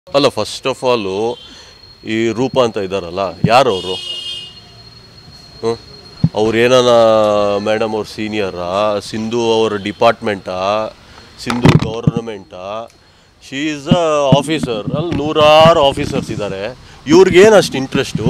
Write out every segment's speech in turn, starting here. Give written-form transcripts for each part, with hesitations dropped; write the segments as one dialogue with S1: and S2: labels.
S1: ಅಲ್ಲ first of all ಈ ರೂಪ ಅಂತ ಇದ್ದಾರಲ್ಲ ಯಾರು ಅವರು? ಅವ್ರು ಏನಾನ ಮೇಡಮ್ ಅವ್ರ ಸೀನಿಯರಾ, ಸಿಂಧು ಅವ್ರ ಡಿಪಾರ್ಟ್ಮೆಂಟಾ, ಸಿಂಧು ಗೌರ್ನಮೆಂಟಾ? She is a officer. ಅಲ್ಲಿ ನೂರಾರು ಆಫೀಸರ್ಸ್ ಇದ್ದಾರೆ. ಇವ್ರಿಗೇನು ಅಷ್ಟು ಇಂಟ್ರೆಸ್ಟು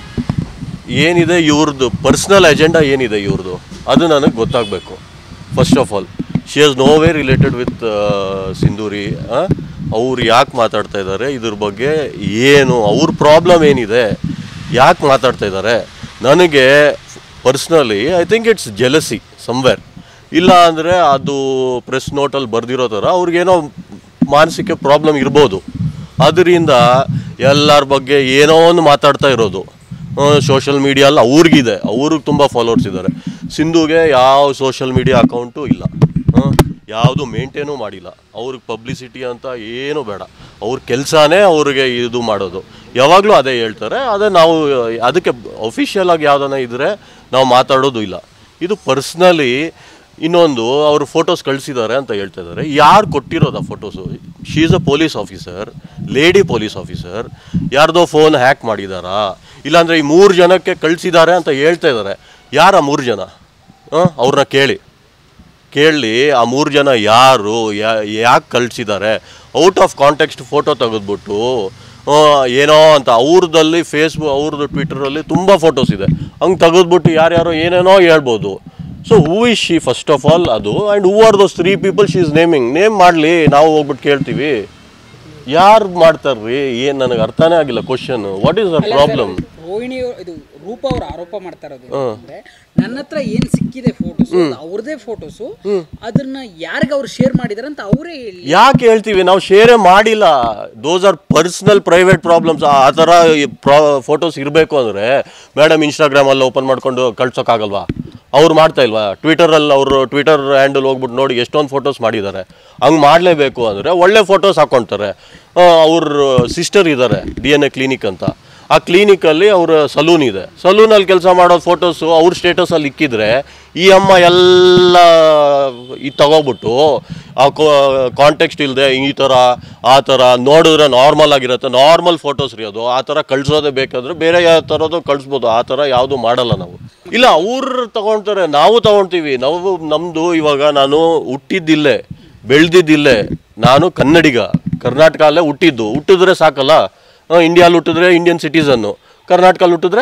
S1: ಏನಿದೆ? ಇವ್ರದ್ದು ಪರ್ಸ್ನಲ್ ಅಜೆಂಡಾ ಏನಿದೆ ಇವ್ರದ್ದು? ಅದು ನನಗೆ ಗೊತ್ತಾಗಬೇಕು. First of all she has no way related with Sindhuri. ಅವ್ರು ಯಾಕೆ ಮಾತಾಡ್ತಾ ಇದ್ದಾರೆ ಇದ್ರ ಬಗ್ಗೆ, ಏನು ಅವ್ರ ಪ್ರಾಬ್ಲಮ್ ಏನಿದೆ, ಯಾಕೆ ಮಾತಾಡ್ತಾ ಇದ್ದಾರೆ? ನನಗೆ personally I think it's jealousy somewhere. ಇಲ್ಲ ಅಂದರೆ ಅದು ಪ್ರೆಸ್ ನೋಟಲ್ಲಿ ಬರೆದಿರೋ ಥರ ಅವ್ರಿಗೇನೋ ಮಾನಸಿಕ ಪ್ರಾಬ್ಲಮ್ ಇರ್ಬೋದು. ಅದರಿಂದ ಎಲ್ಲರ ಬಗ್ಗೆ ಏನೋ ಒಂದು ಮಾತಾಡ್ತಾ ಇರೋದು. ಸೋಷಲ್ ಮೀಡಿಯಲ್ಲಿ ಅವ್ರಿಗಿದೆ, ಅವ್ರಿಗೆ ತುಂಬ ಫಾಲೋವರ್ಸ್ ಇದ್ದಾರೆ. ಸಿಂಧುಗೆ ಯಾವ ಸೋಷಲ್ ಮೀಡಿಯಾ ಅಕೌಂಟು ಇಲ್ಲ, ಯಾವುದು ಮೇಂಟೇನೂ ಮಾಡಿಲ್ಲ. ಅವ್ರಿಗೆ ಪಬ್ಲಿಸಿಟಿ ಅಂತ ಏನೂ ಬೇಡ. ಅವ್ರ ಕೆಲಸನೇ ಅವ್ರಿಗೆ ಇದು ಮಾಡೋದು. ಯಾವಾಗಲೂ ಅದೇ ಹೇಳ್ತಾರೆ. ಅದೇ ನಾವು ಅದಕ್ಕೆ ಅಫಿಷಿಯಲ್ ಆಗಿ ಯಾವುದನ್ನ ಇದ್ದರೆ ನಾವು ಮಾತಾಡೋದು ಇಲ್ಲ. ಇದು ಪರ್ಸ್ನಲಿ. ಇನ್ನೊಂದು ಅವರು ಫೋಟೋಸ್ ಕಳಿಸಿದ್ದಾರೆ ಅಂತ ಹೇಳ್ತಾ ಇದ್ದಾರೆ. ಯಾರು ಕೊಟ್ಟಿರೋದು ಆ photos? She is a police officer, lady police officer. ಯಾರ್ದೋ ಫೋನ್ ಹ್ಯಾಕ್ ಮಾಡಿದಾರಾ? ಇಲ್ಲಾಂದರೆ ಈ 3 ಜನಕ್ಕೆ ಕಳಿಸಿದ್ದಾರೆ ಅಂತ ಹೇಳ್ತಾ ಇದ್ದಾರೆ. ಯಾರು ಆ 3 ಜನ? ಅವ್ರನ್ನ ಕೇಳಿ ಆ 3 ಜನ ಯಾರು, ಯಾಕೆ ಕಳಿಸಿದ್ದಾರೆ? ಔಟ್ ಆಫ್ ಕಾಂಟೆಕ್ಸ್ಟ್ ಫೋಟೋ ತೆಗೆದ್ಬಿಟ್ಟು ಏನೋ ಅಂತ ಅವ್ರದ್ದಲ್ಲಿ ಫೇಸ್ಬುಕ್, ಅವ್ರದ್ದು ಟ್ವಿಟರಲ್ಲಿ ತುಂಬ ಫೋಟೋಸ್ ಇದೆ. ಹಂಗೆ ತೆಗೆದ್ಬಿಟ್ಟು ಯಾರ್ಯಾರೋ ಏನೇನೋ ಹೇಳ್ಬೋದು. So who is she first of all? ಅದು and who are those 3 people she is naming? Name ಮಾಡಲಿ, ನಾವು ಹೋಗ್ಬಿಟ್ಟು ಕೇಳ್ತೀವಿ. ಯಾರು ಮಾಡ್ತಾರ್ರಿ? ಏನು ನನಗೆ ಅರ್ಥನೇ ಆಗಿಲ್ಲ question. What is the problem?
S2: Rohini ಇದು ರೂಪ ಅವ್ರು ಆರೋಪ ಮಾಡ್ತಾ ಇರೋದು ಅಂದ್ರೆ, ನನ್ನ ಹತ್ರ ಏನ್ ಸಿಕ್ಕಿದೆ ಫೋಟೋಸ್, ಅವ್ರದೇ ಫೋಟೋಸು, ಅದನ್ನ ಯಾರಿಗೆ ಅವ್ರು ಶೇರ್ ಮಾಡಿದಾರೆ ಅಂತ ಅವರೇ ಹೇಳಿ. ಯಾಕೆ
S1: ಹೇಳ್ತೀವಿ? ನಾವು ಶೇರೇ ಮಾಡಿಲ್ಲ. Those are personal private problems. ಆ ಥರ ಫೋಟೋಸ್ ಇರಬೇಕು ಅಂದರೆ ಮೇಡಮ್ ಇನ್ಸ್ಟಾಗ್ರಾಮಲ್ಲಿ ಓಪನ್ ಮಾಡ್ಕೊಂಡು ಕಳ್ಸೋಕ್ಕಾಗಲ್ವಾ? ಅವ್ರು ಮಾಡ್ತಾ ಇಲ್ವಾ? ಟ್ವಿಟರಲ್ಲಿ ಅವರು ಟ್ವಿಟರ್ ಹ್ಯಾಂಡಲ್ ಹೋಗ್ಬಿಟ್ಟು ನೋಡಿ ಎಷ್ಟೊಂದು ಫೋಟೋಸ್ ಮಾಡಿದ್ದಾರೆ. ಹಂಗೆ ಮಾಡಲೇಬೇಕು ಅಂದರೆ ಒಳ್ಳೆ ಫೋಟೋಸ್ ಹಾಕ್ಕೊಳ್ತಾರೆ. ಅವ್ರ ಸಿಸ್ಟರ್ ಇದ್ದಾರೆ DNA ಕ್ಲಿನಿಕ್ ಅಂತ. ಆ ಕ್ಲಿನಿಕಲ್ಲಿ ಅವರ ಸಲೂನ್ ಇದೆ. ಸಲೂನಲ್ಲಿ ಕೆಲಸ ಮಾಡೋ ಫೋಟೋಸು ಅವ್ರ ಸ್ಟೇಟಸಲ್ಲಿ ಇಕ್ಕಿದ್ರೆ ಈ ಅಮ್ಮ ಎಲ್ಲ ಇದು ತಗೋಬಿಟ್ಟು ಆ ಕಾಂಟೆಕ್ಸ್ಟ್ ಇಲ್ಲದೆ ಈ ಥರ ಆ ಥರ ನೋಡಿದ್ರೆ ನಾರ್ಮಲ್ ಆಗಿರುತ್ತೆ. ನಾರ್ಮಲ್ ಫೋಟೋಸ್ ರೀ ಅದು. ಆ ಥರ ಕಳಿಸೋದೇ ಬೇಕಾದರೆ ಬೇರೆ ಯಾವ ಥರದ್ದು ಕಳಿಸ್ಬೋದು. ಆ ಥರ ಯಾವುದೂ ಮಾಡಲ್ಲ ನಾವು. ಇಲ್ಲ, ಅವ್ರು ತೊಗೊಳ್ತಾರೆ, ನಾವು ತೊಗೊಳ್ತೀವಿ. ನಮ್ಮದು ಇವಾಗ ನಾನು ಹುಟ್ಟಿದ್ದಿಲ್ಲೇ, ಬೆಳೆದಿದ್ದಿಲ್ಲೇ. ನಾನು ಕನ್ನಡಿಗ, ಕರ್ನಾಟಕ ಅಲ್ಲೇ ಹುಟ್ಟಿದ್ರೆ ಸಾಕಲ್ಲ. ಇಂಡಿಯಾಲ್ಲಿ ಹುಟ್ಟಿದ್ರೆ ಇಂಡಿಯನ್ ಸಿಟಿಸನ್ನು, ಕರ್ನಾಟಕಲ್ಲಿ ಹುಟ್ಟಿದ್ರೆ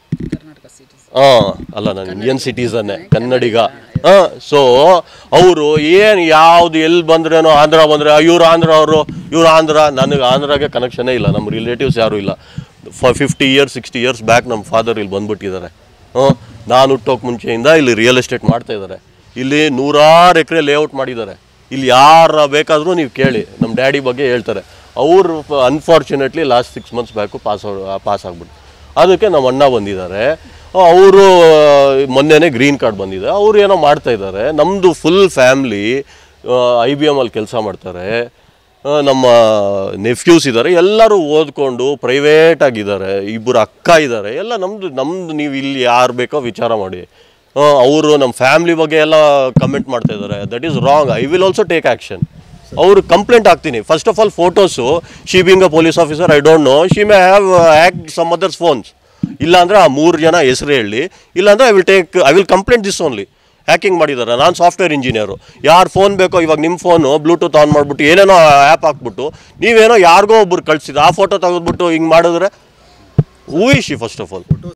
S1: ಅಲ್ಲ, ನಾನು ಇಂಡಿಯನ್ ಸಿಟಿಸನ್ನೇ, ಕನ್ನಡಿಗ. ಸೊ ಅವರು ಏನು ಯಾವುದು ಎಲ್ಲಿ ಬಂದ್ರೇನೋ, ಆಂಧ್ರ ಬಂದರೆ ಇವ್ರು ಆಂಧ್ರ, ಇವ್ರು ಆಂಧ್ರ. ನನಗೆ ಆಂಧ್ರಾಗೆ ಕನೆಕ್ಷನೇ ಇಲ್ಲ. ನಮ್ಮ ರಿಲೇಟಿವ್ಸ್ ಯಾರೂ ಇಲ್ಲ. 50 years 60 years ಬ್ಯಾಕ್ ನಮ್ಮ ಫಾದರ್ ಇಲ್ಲಿ ಬಂದ್ಬಿಟ್ಟಿದ್ದಾರೆ. ನಾನು ಹುಟ್ಟೋಕೆ ಮುಂಚೆಯಿಂದ ಇಲ್ಲಿ ರಿಯಲ್ ಎಸ್ಟೇಟ್ ಮಾಡ್ತಾಯಿದ್ದಾರೆ. ಇಲ್ಲಿ 100 ಎಕರೆ ಲೇಔಟ್ ಮಾಡಿದ್ದಾರೆ. ಇಲ್ಲಿ ಯಾರು ಬೇಕಾದರೂ ನೀವು ಕೇಳಿ, ನಮ್ಮ ಡ್ಯಾಡಿ ಬಗ್ಗೆ ಹೇಳ್ತಾರೆ. ಅವರು unfortunately last 6 months back pass ಆಗ್ಬಿಟ್ಟು, ಅದಕ್ಕೆ ನಮ್ಮ ಅಣ್ಣ ಬಂದಿದ್ದಾರೆ. ಅವರು ಮೊನ್ನೆನೇ ಗ್ರೀನ್ ಕಾರ್ಡ್ ಬಂದಿದೆ. ಅವರು ಏನೋ ಮಾಡ್ತಾಯಿದ್ದಾರೆ. ನಮ್ಮದು ಫುಲ್ ಫ್ಯಾಮ್ಲಿ IBM ಅಲ್ಲಿ ಕೆಲಸ ಮಾಡ್ತಾರೆ. ನಮ್ಮ ನೆಫ್ಯೂಸ್ ಇದ್ದಾರೆ. ಎಲ್ಲರೂ ಓದ್ಕೊಂಡು ಪ್ರೈವೇಟ್ ಆಗಿದ್ದಾರೆ. 2 ಅಕ್ಕ ಇದ್ದಾರೆ. ಎಲ್ಲ ನಮ್ಮದು ನೀವು ಇಲ್ಲಿ ಯಾರು ಬೇಕೋ ವಿಚಾರ ಮಾಡಿ. ಅವರು ನಮ್ಮ ಫ್ಯಾಮ್ಲಿ ಬಗ್ಗೆ ಎಲ್ಲ ಕಮೆಂಟ್ ಮಾಡ್ತಾ ಇದ್ದಾರೆ. That is wrong. I will also take action. ಅವರು ಕಂಪ್ಲೇಂಟ್ ಹಾಕ್ತೀನಿ. First of all photos, she being a police officer, I don't know, she may have hacked some others phones. ಇಲ್ಲಾಂದರೆ ಆ 3 ಜನ ಹೆಸರು ಹೇಳಿ. ಇಲ್ಲಾಂದರೆ I will complaint this only. Hacking ಮಾಡಿದ್ದಾರೆ. ನಾನು ಸಾಫ್ಟ್ವೇರ್ ಇಂಜಿನಿಯರು. ಯಾರು ಫೋನ್ ಬೇಕೋ, ಇವಾಗ ನಿಮ್ಮ ಫೋನು ಬ್ಲೂಟೂತ್ ಆನ್ ಮಾಡಿಬಿಟ್ಟು ಏನೇನೋ ಆ್ಯಪ್ ಹಾಕ್ಬಿಟ್ಟು ನೀವೇನೋ ಯಾರಿಗೋ ಒಬ್ರು ಕಳಿಸಿದ ಆ ಫೋಟೋ ತೆಗೆದ್ಬಿಟ್ಟು ಹಿಂಗೆ ಮಾಡಿದ್ರೆ who is she first of all?